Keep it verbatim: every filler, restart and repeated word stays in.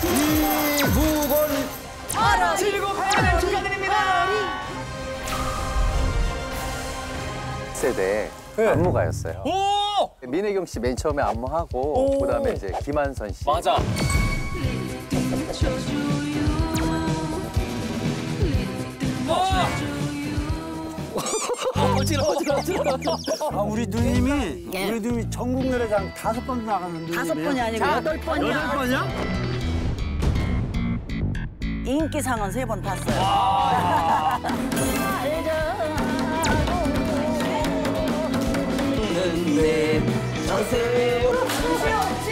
이무건 칠곱 회를 축하드립니다. 세대 네. 안무가였어요. 오! 민혜경 씨 맨 처음에 안무하고 오. 그다음에 이제 김한선 씨. 맞아. 어지러 어지러 어지러. 아, 우리 누님이 예. 우리 누님이 전국 노래장 다섯 번 나가는 누님이에요. 다섯 번이 아니고 여덟 번이야. 여덟 번이야? 인기상은 세 번 탔어요. 근데 저세